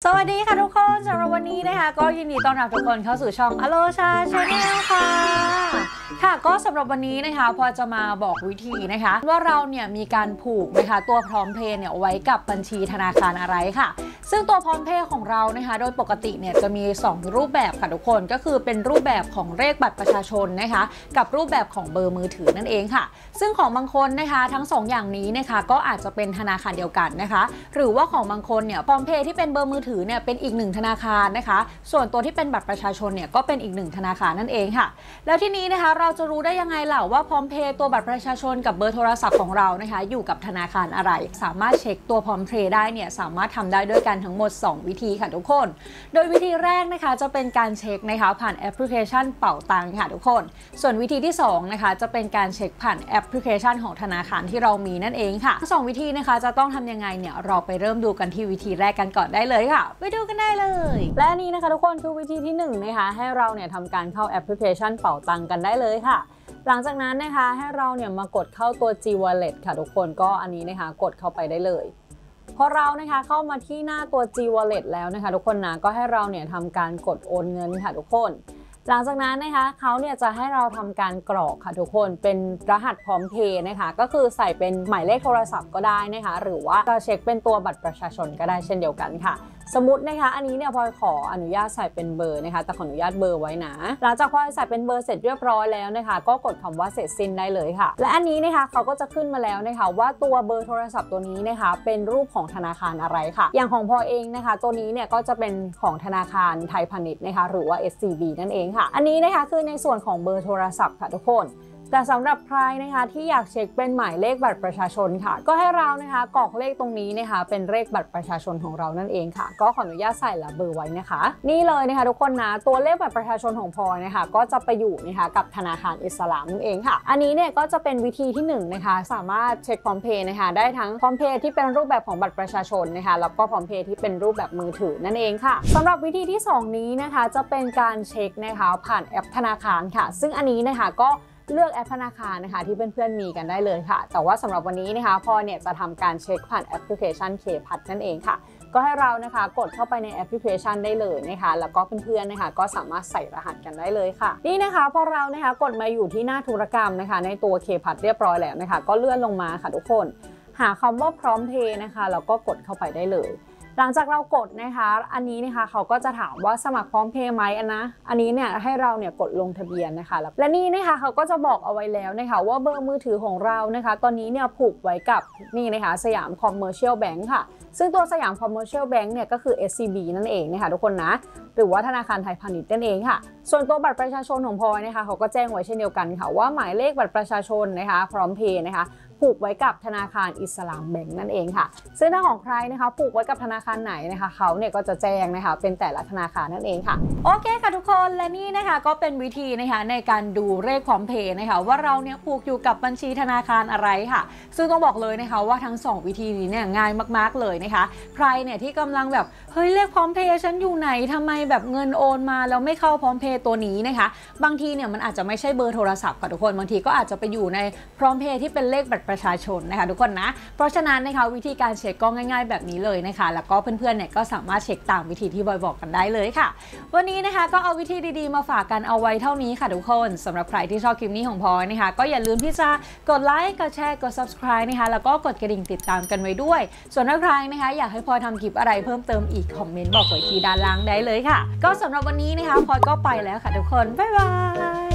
สวัสดีค่ะทุกคนสำหรับวันนี้นะคะก็ยินดีต้อนรับทุกคนเข้าสู่ช่องอโลชาชาแนลค่ะก็สำหรับวันนี้นะคะพอจะมาบอกวิธีนะคะว่าเราเนี่ยมีการผูกนะคะตัวพร้อมเพย์เนี่ยไว้กับบัญชีธนาคารอะไรค่ะซึ่งตัวพร้อมเพย์ของเรานะคะโดยปกติเนี่ยจะมี2รูปแบบค่ะทุกคนก็คือเป็นรูปแบบของเลขบัตรประชาชนนะคะกับรูปแบบของเบอร์มือถือนั่นเองค่ะซึ่งของบางคนนะคะทั้ง2อย่างนี้นะคะก็อาจจะเป็นธนาคารเดียวกันนะคะหรือว่าของบางคนเนี่ยพร้อมเพย์ที่เป็นเบอร์มือถือเนี่ยเป็นอีก1ธนาคารนะคะส่วนตัวที่เป็นบัตรประชาชนเนี่ยก็เป็นอีก1ธนาคารนั่นเองค่ะแล้วที่นี้นะคะเราจะรู้ได้ยังไงล่ะว่าพร้อมเพย์ตัวบัตรประชาชนกับเบอร์โทรศัพท์ของเรานะคะอยู่กับธนาคารอะไรสามารถเช็คตัวพร้อมเพย์ได้เนี่ยสามารถทำได้ด้วยกันทั้งหมด2วิธีค่ะทุกคนโดยวิธีแรกนะคะจะเป็นการเช็คนะคะผ่านแอปพลิเคชันเป๋าตังค์ค่ะทุกคนส่วนวิธีที่2นะคะจะเป็นการเช็คผ่านแอปพลิเคชันของธนาคารที่เรามีนั่นเองค่ะทั้ง2วิธีนะคะจะต้องทำยังไงเนี่ยเราไปเริ่มดูกันที่วิธีแรกกันก่อนได้เลยค่ะไปดูกันได้เลยและนี่นะคะทุกคนคือวิธีที่1นะคะให้เราเนี่ยทำการเข้าแอปพลิเคชันเป๋าตังค์กันได้เลยค่ะหลังจากนั้นนะคะให้เราเนี่ยมากดเข้าตัว G Wallet ค่ะทุกคนก็อันนี้นะคะกดเข้าไปได้เลยพอเรานะคะเข้ามาที่หน้าตัว G Wallet แล้วนะคะทุกคนนะก็ให้เราเนี่ยทำการกดโอนเงินค่ะทุกคนหลังจากนั้นนะคะเขาเนี่ยจะให้เราทำการกรอกค่ะทุกคนเป็นรหัสพร้อมเพย์นะคะก็คือใส่เป็นหมายเลขโทรศัพท์ก็ได้นะคะหรือว่าจะเช็คเป็นตัวบัตรประชาชนก็ได้เช่นเดียวกันค่ะสมมตินะคะอันนี้เนี่ยพลอยขออนุญาตใส่เป็นเบอร์นะคะแต่ขออนุญาตเบอร์ไว้นะหลังจากพลอยใส่เป็นเบอร์เสร็จเรียบร้อยแล้วนะคะก็กดคำว่าเสร็จสิ้นได้เลยค่ะและอันนี้นะคะเขาก็จะขึ้นมาแล้วนะคะว่าตัวเบอร์โทรศัพท์ตัวนี้นะคะเป็นรูปของธนาคารอะไรค่ะอย่างของพลอยเองนะคะตัวนี้เนี่ยก็จะเป็นของธนาคารไทยพาณิชย์นะคะหรือว่า SCB นั่นเองค่ะอันนี้นะคะคือในส่วนของเบอร์โทรศัพท์ค่ะทุกคนแต่สำหรับใครนะคะที่อยากเช็คเป็นหมายเลขบัตรประชาชนค่ะก็ให้เรานะคะกรอกเลขตรงนี้นะคะเป็นเลขบัตรประชาชนของเรานั่นเองค่ะก็ขออนุญาตใส่และเบอร์ไว้นะคะนี่เลยนะคะทุกคนนะตัวเลขบัตรประชาชนของพลอยนะคะก็จะไปอยู่นะคะกับธนาคารอิสลามนั่นเองค่ะอันนี้เนี่ยก็จะเป็นวิธีที่1นะคะสามารถเช็คพร้อมเพย์นะคะได้ทั้งพร้อมเพย์ที่เป็นรูปแบบของบัตรประชาชนนะคะแล้วก็พร้อมเพย์ที่เป็นรูปแบบมือถือนั่นเองค่ะสำหรับวิธีที่2นี้นะคะจะเป็นการเช็คนะคะผ่านแอปธนาคารค่ะซึ่งอันนี้นะคะก็เลือกแอปธนาคารนะคะที่เพื่อนๆมีกันได้เลยค่ะแต่ว่าสำหรับวันนี้นะคะพอเนี่ยจะทำการเช็คผ่านแอปพลิเคชัน K-Pass นั่นเองค่ะก็ให้เรานะคะกดเข้าไปในแอปพลิเคชันได้เลยนะคะแล้วก็เพื่อนๆนะคะก็สามารถใส่รหัสกันได้เลยค่ะนี่นะคะพอเรานะคะกดมาอยู่ที่หน้าธุรกรรมนะคะในตัว K-Pass เรียบร้อยแล้วนะคะก็เลื่อนลงมาค่ะทุกคนหาคำว่าพร้อมเพย์นะคะแล้วก็กดเข้าไปได้เลยหลังจากเรากดนะคะอันนี้นะคะเขาก็จะถามว่าสมัครพร้อมเพย์ไหมอันนี้เนี่ยให้เราเนี่ยกดลงทะเบียนนะคะและนี่นะคะเขาก็จะบอกเอาไว้แล้วนะคะว่าเบอร์มือถือของเรานะคะตอนนี้เนี่ยผูกไว้กับนี่นะคะสยามคอมเมอร์เชียลแบงค์ค่ะซึ่งตัวสยามคอมเมอร์เชียลแบงค์เนี่ยก็คือ SCB นั่นเองนะคะทุกคนนะหรือว่าธนาคารไทยพาณิชย์นั่นเองค่ะส่วนตัวบัตรประชาชนของพลอยนะคะเขาก็แจ้งไว้เช่นเดียวกันค่ะว่าหมายเลขบัตรประชาชนนะคะพร้อมเพย์นะคะผูกไว้กับธนาคารอิสลามแบงก์นั่นเองค่ะซึ่งถ้าของใครนะคะผูกไว้กับธนาคารไหนนะคะเขาเนี่ยก็จะแจ้งนะคะเป็นแต่ละธนาคารนั่นเองค่ะโอเคค่ะทุกคนและนี่นะคะก็เป็นวิธีนะคะในการดูเลขพร้อมเพย์นะคะว่าเราเนี่ยผูกอยู่กับบัญชีธนาคารอะไรค่ะซึ่งต้องบอกเลยนะคะว่าทั้ง2วิธีนี้เนี่ยง่ายมากๆเลยนะคะใครเนี่ยที่กำลังแบบเฮ้ยเลขพร้อมเพย์ฉันอยู่ไหนทำไมแบบเงินโอนมาแล้วไม่เข้าพร้อมเพย์ตัวนี้นะคะบางทีเนี่ยมันอาจจะไม่ใช่เบอร์โทรศัพท์ค่ะทุกคนบางทีก็อาจจะไปอยู่ในพร้อมเพย์ที่เป็นเลขบัตรประชาชนนะคะทุกคนนะเพราะฉะนั้นนะคะวิธีการเช็คก็ง่ายๆแบบนี้เลยนะคะแล้วก็เพื่อนๆเนี่ยก็สามารถเช็คตามวิธีที่บอยบอกกันได้เลยค่ะวันนี้นะคะก็เอาวิธีดีๆมาฝากกันเอาไว้เท่านี้ค่ะทุกคนสำหรับใครที่ชอบคลิปนี้ของพลอยนะคะก็อย่าลืมที่จะกดไลค์กดแชร์กด subscribe นะคะแล้วก็กดกระดิ่งติดตามกันไว้ด้วยส่วนถ้าใครนะคะอยากให้พลอยทำคลิปอะไรเพิ่มเติมอีกคอมเมนต์บอกไว้ที่ด้านล่างได้เลยค่ะก็สำหรับวันนี้นะคะพลอยก็ไปแล้วค่ะทุกคนบ๊ายบาย